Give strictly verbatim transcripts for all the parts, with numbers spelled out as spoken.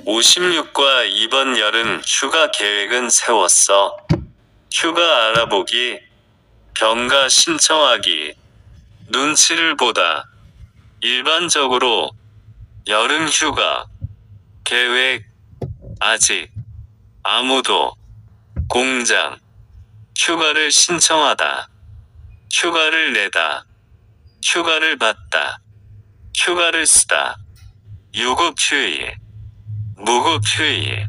오십육과 이번 여름 휴가 계획은 세웠어. 휴가 알아보기, 병가 신청하기, 눈치를 보다. 일반적으로 여름 휴가 계획 아직 아무도 공장 휴가를 신청하다, 휴가를 내다, 휴가를 받다, 휴가를 쓰다, 유급휴일, 무급휴일,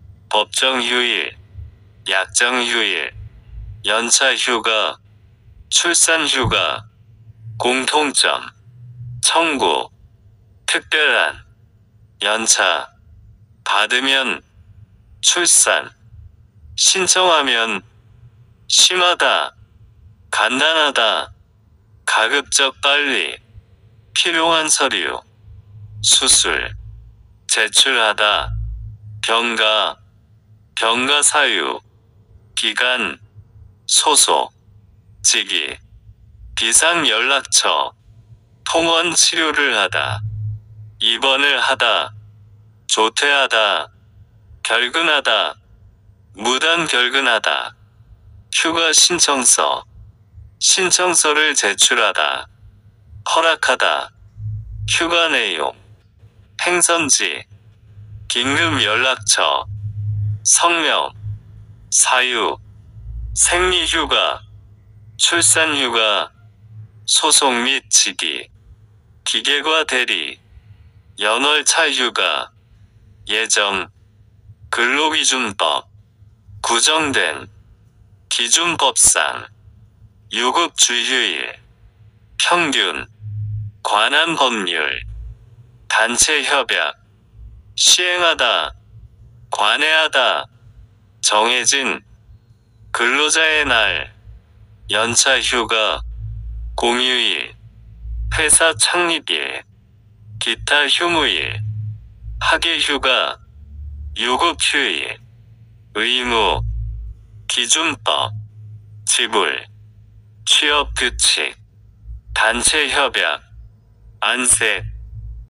법정휴일, 약정휴일, 연차휴가, 출산휴가, 공통점, 청구, 특별한, 연차, 받으면, 출산, 신청하면, 심하다, 간단하다, 가급적 빨리, 필요한 서류, 수술, 제출하다, 병가, 병가 사유, 기간, 소속, 직위, 비상연락처, 통원 치료를 하다, 입원을 하다, 조퇴하다, 결근하다, 무단 결근하다, 휴가 신청서, 신청서를 제출하다, 허락하다, 휴가 내용, 행선지, 긴급연락처, 성명, 사유, 생리휴가, 출산휴가, 소속 및 직위, 기계과 대리, 연월차 휴가, 예정, 근로기준법, 구정된, 기준법상, 유급주휴일, 평균, 관한 법률, 단체 협약, 시행하다, 관해하다, 정해진, 근로자의 날, 연차 휴가, 공휴일, 회사 창립일, 기타 휴무일, 학예휴가, 유급휴일, 의무, 기준법, 지불, 취업규칙, 단체협약, 안색,